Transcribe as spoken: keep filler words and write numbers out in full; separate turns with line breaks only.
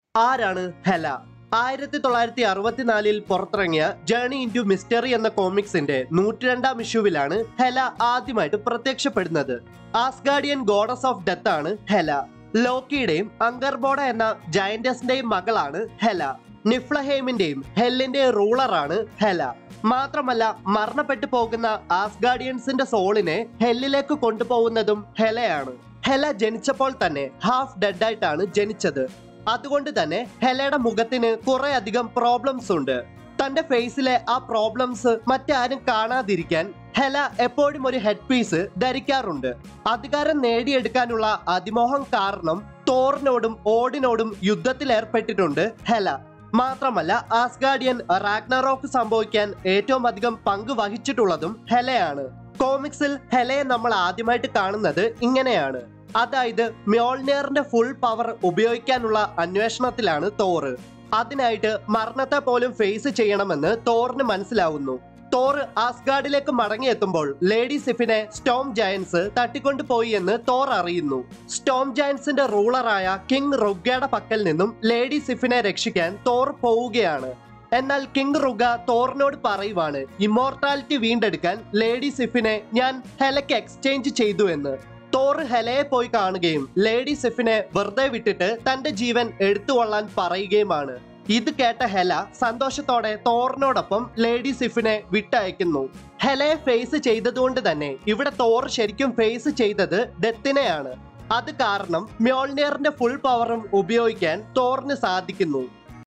ആരാണ് ഹെല? ആയിരത്തി തൊള്ളായിരത്തി അറുപത്തിനാലിൽ പുറത്തിറങ്ങിയ ജേണി ഇൻറ്റു മിസ്റ്ററി എന്ന കോമിക്സിന്റെ നൂറ്റിരണ്ടാം ഇഷ്യൂവിലാണ് ഹെല ആദ്യമായിട്ട് പ്രത്യക്ഷപ്പെടുന്നത്. ആസ്ഗാർഡിയൻ ഗോഡസ് ഓഫ് ഡെത്ത് ആണ് ഹെല. ലോക്കിയുടെയും അങ്കർബോഡ എന്ന ജയന്റസിന്റെയും മകളാണ് ഹെല. നിഫ്ലഹേമിന്റെയും ഹെല്ലിന്റെയും റൂളറാണ് ഹെല. മാത്രമല്ല, മരണപ്പെട്ടു പോകുന്ന ആസ്ഗാർഡിയൻസിന്റെ സോളിനെ ഹെല്ലിലേക്ക് കൊണ്ടുപോകുന്നതും ഹെലയാണ്. ഹെല ജനിച്ചപ്പോൾ തന്നെ ഹാഫ് ഡെഡ് ആയിട്ടാണ് ജനിച്ചത്. അതുകൊണ്ട് തന്നെ ഹെലയുടെ മുഖത്തിന് കുറെ അധികം പ്രോബ്ലംസ് ഉണ്ട്. തന്റെ ഫേസിലെ ആ പ്രോബ്ലംസ് മറ്റാരും കാണാതിരിക്കാൻ ഹെല എപ്പോഴും ഒരു ഹെഡ് പീസ് ധരിക്കാറുണ്ട്. അധികാരം നേടിയെടുക്കാനുള്ള അതിമോഹം കാരണം തോറിനോടും ഓഡിനോടും യുദ്ധത്തിൽ ഏർപ്പെട്ടിട്ടുണ്ട് ഹെല. മാത്രമല്ല, ആസ്ഗാർഡിയൻ റാഗ്നറോക്ക് സംഭവിക്കാൻ ഏറ്റവും അധികം പങ്ക് വഹിച്ചിട്ടുള്ളതും ഹെലയാണ്. കോമിക്സിൽ ഹെലയെ നമ്മൾ ആദ്യമായിട്ട് കാണുന്നത് ഇങ്ങനെയാണ്. അതായത് മ്യോൾനിയറിന്റെ ഫുൾ പവർ ഉപയോഗിക്കാനുള്ള അന്വേഷണത്തിലാണ് തോർ. അതിനായിട്ട് മരണത്തെ പോലും ഫേസ് ചെയ്യണമെന്ന് തോറിന് മനസ്സിലാവുന്നു. തോർ ആസ്ഗാർഡിലേക്ക് മടങ്ങിയെത്തുമ്പോൾ ലേഡി സിഫിനെ സ്റ്റോം ജയൻസ് തട്ടിക്കൊണ്ടുപോയി എന്ന് തോർ അറിയുന്നു. സ്റ്റോം ജയൻസിന്റെ റൂളറായ കിങ് റുഗയുടെ പക്കൽ നിന്നും ലേഡി സിഫിനെ രക്ഷിക്കാൻ തോർ പോവുകയാണ്. എന്നാൽ കിങ് റുഗ തോറിനോട് പറയുവാണ് ഇമ്മോർട്ടാലിറ്റി വീണ്ടെടുക്കാൻ ലേഡി സിഫിനെ ഞാൻ ഹെലയ്ക്ക് എക്സ്ചേഞ്ച് ചെയ്തു എന്ന്. തോർ ഹെലയെ പോയി കാണുകയും ലേഡി സിഫിനെ വെറുതെ വിട്ടിട്ട് തന്റെ ജീവൻ എടുത്തുകൊള്ളാൻ പറയുകയുമാണ്. ഇത് കേട്ട ഹെല സന്തോഷത്തോടെ തോറിനോടൊപ്പം ലേഡി സിഫിനെ വിട്ടയക്കുന്നു. ഹെലയെ ഫേസ് ചെയ്തതുകൊണ്ട് തന്നെ ഇവിടെ തോർ ശരിക്കും ഫേസ് ചെയ്തത് ഡെത്തിനെയാണ്. അത് കാരണം മ്യോൾനിയറിന്റെ ഫുൾ പവറും ഉപയോഗിക്കാൻ തോറിന് സാധിക്കുന്നു.